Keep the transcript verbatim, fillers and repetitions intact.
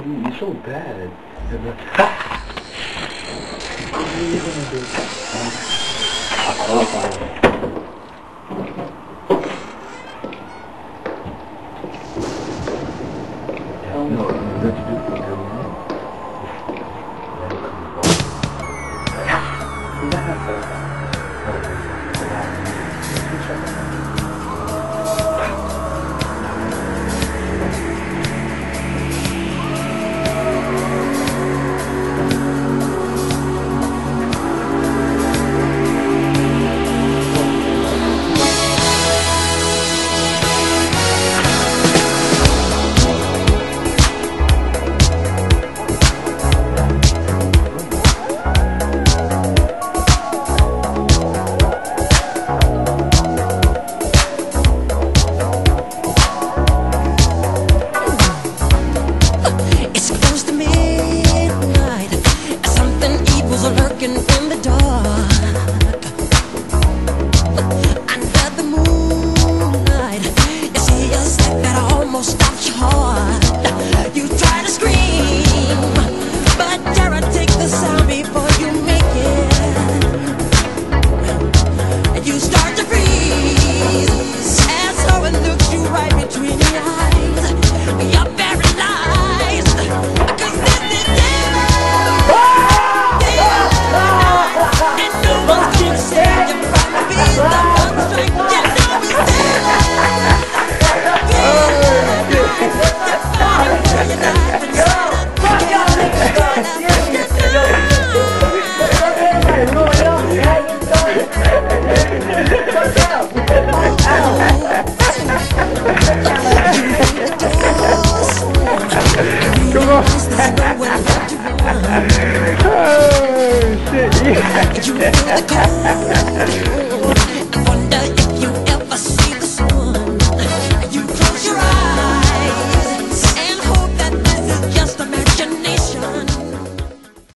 You're so bad. What are you gonna do? Oh, fine. Hell no, I'm going to do for you. Lurking in the dark under the moonlight, you see a step that almost stops your heart. You try to scream, but terror takes the sound before you make it. And you start to freeze as someone looks you right between the eyes. You're paralyzed, 'cause this is terror. Oh shit, yeah.